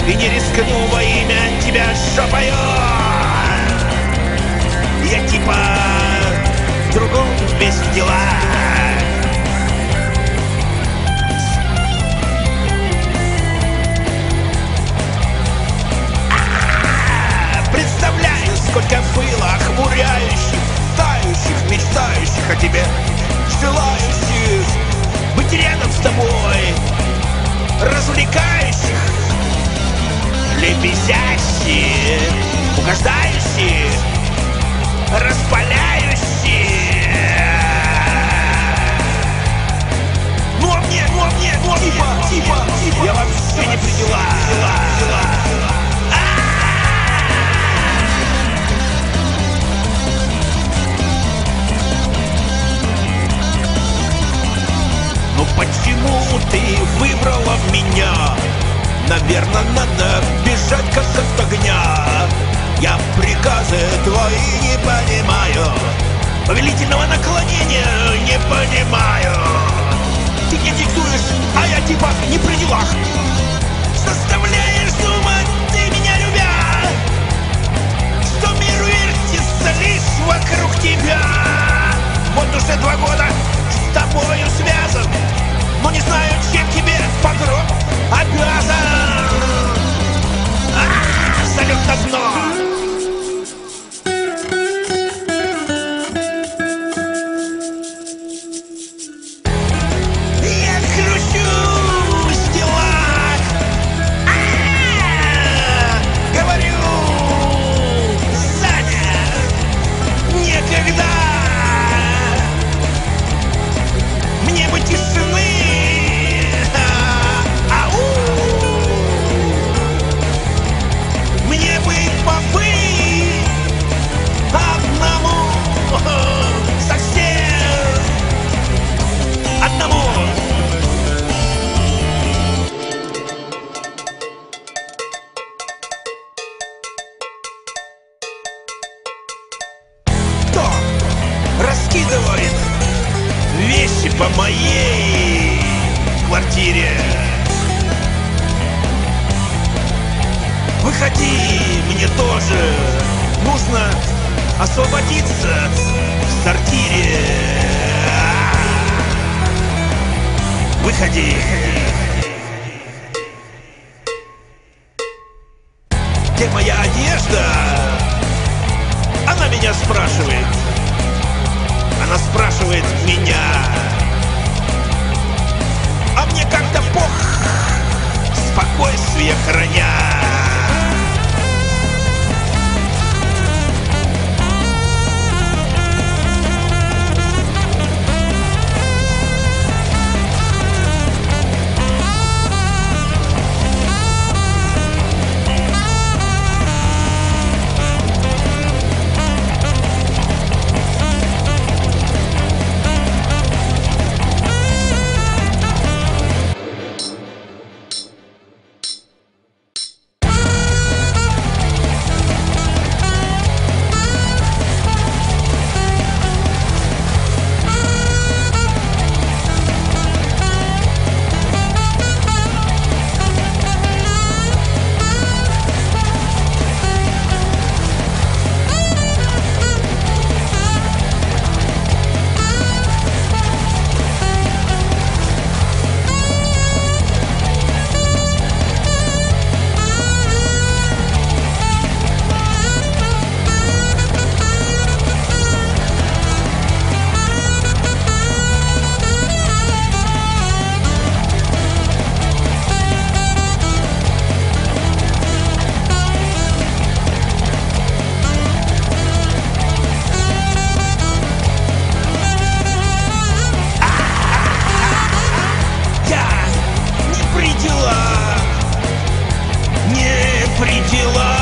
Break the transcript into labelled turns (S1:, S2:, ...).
S1: И не рискну во имя тебя шопаю. Я типа в другом весь дела. Представляю, сколько было охмуряющих, тающих, мечтающих о тебе, желающих быть рядом с тобой, развлекающих, лебезящих, угождающих, распаляющих. Я вообще не при делах. Ну почему ты выбрала меня? Наверное, надо бежать как от огня. Я приказы твои не понимаю, повелительного наклонения не понимаю. Ты мне диктуешь, а я типа не при делах. Заставляешь думать, ты меня любя, что мир вертится лишь вокруг тебя. Вот уже 2 года с тобою связан, но не знаю, чем тебе по гроб обязан. Салют на дно. Раскидывает вещи по моей квартире. Выходи, мне тоже нужно освободиться в сортире. Выходи. Где моя одежда? Она меня спрашивает. Она спрашивает меня. А мне как-то бог спокойствие храня. Не при делах.